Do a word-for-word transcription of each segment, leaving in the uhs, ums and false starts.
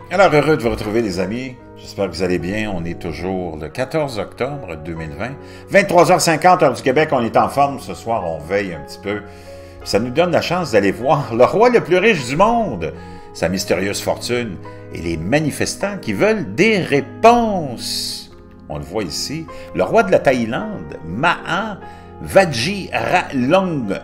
Alors, heureux de vous retrouver, les amis. J'espère que vous allez bien. On est toujours le quatorze octobre deux mille vingt. vingt-trois heures cinquante, heure du Québec. On est en forme. Ce soir, on veille un petit peu. Ça nous donne la chance d'aller voir le roi le plus riche du monde, sa mystérieuse fortune et les manifestants qui veulent des réponses. On le voit ici. Le roi de la Thaïlande, Maha Vajiralongkorn,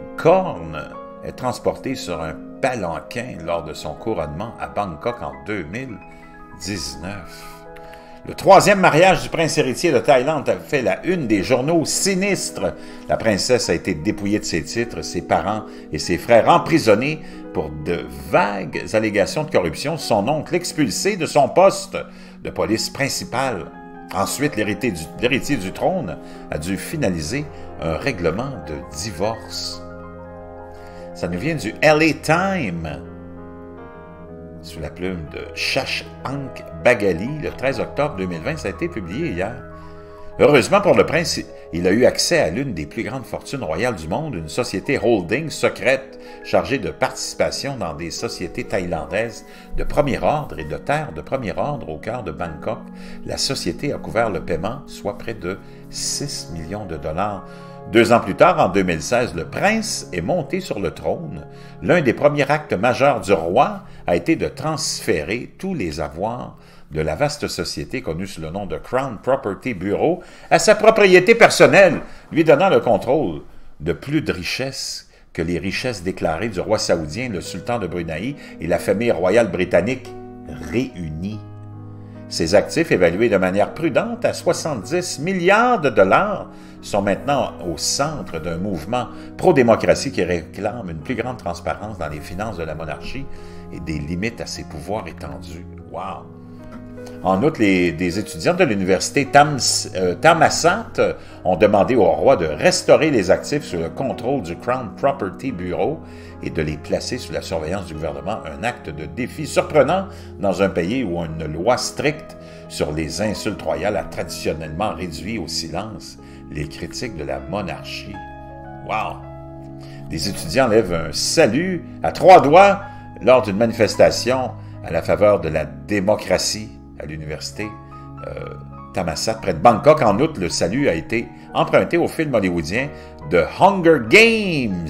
est transporté sur un palanquin lors de son couronnement à Bangkok en deux mille dix-neuf. Le troisième mariage du prince héritier de Thaïlande a fait la une des journaux sinistres. La princesse a été dépouillée de ses titres, ses parents et ses frères emprisonnés pour de vagues allégations de corruption, son oncle expulsé de son poste de police principal. Ensuite, l'héritier du, l'héritier du trône a dû finaliser un règlement de divorce. Ça nous vient du L A Times, sous la plume de Shashank Bagali, le treize octobre deux mille vingt. Ça a été publié hier. Heureusement pour le prince, il a eu accès à l'une des plus grandes fortunes royales du monde, une société holding secrète chargée de participation dans des sociétés thaïlandaises de premier ordre et de terres de premier ordre au cœur de Bangkok. La société a couvert le paiement, soit près de six millions de dollars. Deux ans plus tard, en deux mille seize, le prince est monté sur le trône. L'un des premiers actes majeurs du roi a été de transférer tous les avoirs de la vaste société connue sous le nom de Crown Property Bureau à sa propriété personnelle, lui donnant le contrôle de plus de richesses que les richesses déclarées du roi saoudien, le sultan de Brunei et la famille royale britannique réunis. Ces actifs, évalués de manière prudente à soixante-dix milliards de dollars, sont maintenant au centre d'un mouvement pro-démocratie qui réclame une plus grande transparence dans les finances de la monarchie et des limites à ses pouvoirs étendus. Wow! En outre, les, des étudiants de l'université Tam, euh, Thammasat ont demandé au roi de restaurer les actifs sous le contrôle du Crown Property Bureau et de les placer sous la surveillance du gouvernement, un acte de défi surprenant dans un pays où une loi stricte sur les insultes royales a traditionnellement réduit au silence les critiques de la monarchie. Wow! Des étudiants lèvent un salut à trois doigts lors d'une manifestation à la faveur de la démocratie à l'université euh, Thammasat, près de Bangkok. En outre, le salut a été emprunté au film hollywoodien The Hunger Games.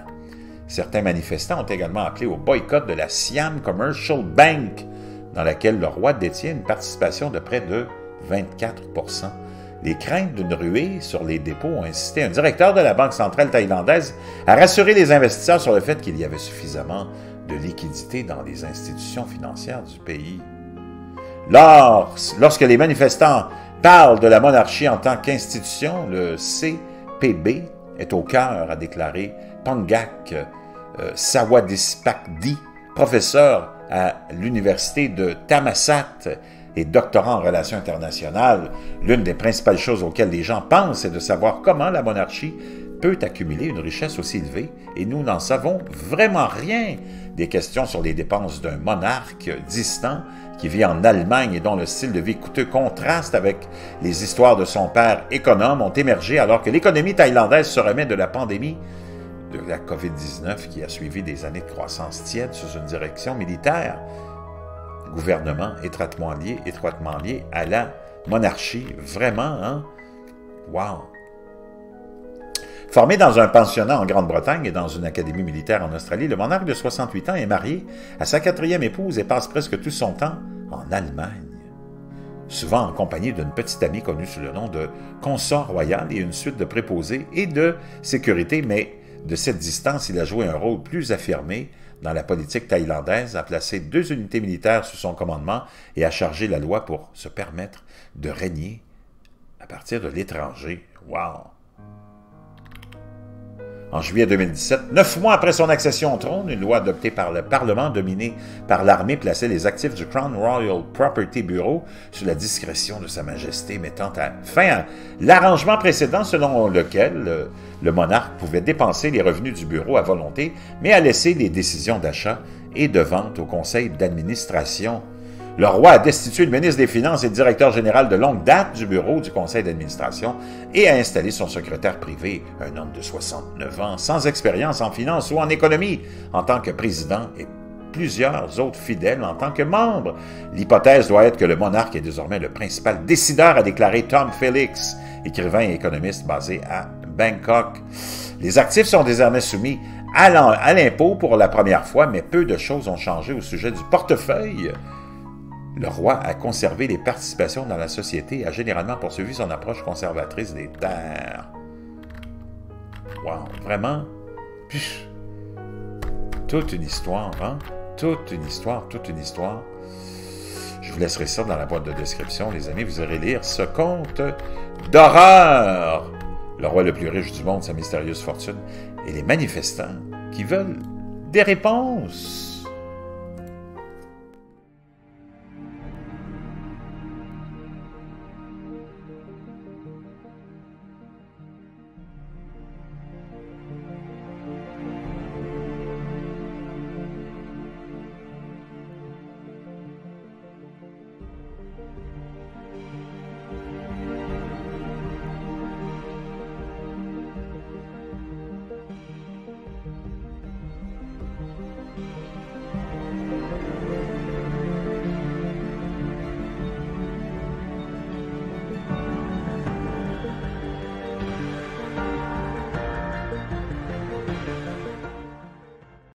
Certains manifestants ont également appelé au boycott de la Siam Commercial Bank, dans laquelle le roi détient une participation de près de vingt-quatre pour cent. Les craintes d'une ruée sur les dépôts ont incité un directeur de la Banque centrale thaïlandaise à rassurer les investisseurs sur le fait qu'il y avait suffisamment de liquidités dans les institutions financières du pays. Lors, lorsque les manifestants parlent de la monarchie en tant qu'institution, le C P B est au cœur, a déclaré Pangak euh, Sawadispakdi, professeur à l'université de Thammasat et doctorant en relations internationales. L'une des principales choses auxquelles les gens pensent est de savoir comment la monarchie peut accumuler une richesse aussi élevée, et nous n'en savons vraiment rien. Des questions sur les dépenses d'un monarque distant qui vit en Allemagne et dont le style de vie coûteux contraste avec les histoires de son père économe ont émergé alors que l'économie thaïlandaise se remet de la pandémie de la covid dix-neuf qui a suivi des années de croissance tiède sous une direction militaire. Gouvernement étroitement lié, étroitement lié à la monarchie. Vraiment, hein? Wow! Formé dans un pensionnat en Grande-Bretagne et dans une académie militaire en Australie, le monarque de soixante-huit ans est marié à sa quatrième épouse et passe presque tout son temps en Allemagne. Souvent en compagnie d'une petite amie connue sous le nom de consort royal et une suite de préposés et de sécurité, mais de cette distance, il a joué un rôle plus affirmé dans la politique thaïlandaise, a placé deux unités militaires sous son commandement et a chargé la loi pour se permettre de régner à partir de l'étranger. Wow! En juillet deux mille dix-sept, neuf mois après son accession au trône, une loi adoptée par le Parlement dominé par l'armée plaçait les actifs du Crown Royal Property Bureau sous la discrétion de Sa Majesté, mettant à fin à l'arrangement précédent selon lequel le, le monarque pouvait dépenser les revenus du bureau à volonté, mais à laisser les décisions d'achat et de vente au conseil d'administration. Le roi a destitué le ministre des Finances et le directeur général de longue date du bureau du conseil d'administration et a installé son secrétaire privé, un homme de soixante-neuf ans, sans expérience en finance ou en économie, en tant que président et plusieurs autres fidèles en tant que membres. L'hypothèse doit être que le monarque est désormais le principal décideur, a déclaré Tom Felix, écrivain et économiste basé à Bangkok. Les actifs sont désormais soumis à l'impôt pour la première fois, mais peu de choses ont changé au sujet du portefeuille. Le roi a conservé les participations dans la société et a généralement poursuivi son approche conservatrice des terres. Wow, vraiment? Pff, toute une histoire, hein? Toute une histoire, toute une histoire. Je vous laisserai ça dans la boîte de description, les amis. Vous irez lire ce conte d'horreur. Le roi le plus riche du monde, sa mystérieuse fortune, et les manifestants qui veulent des réponses.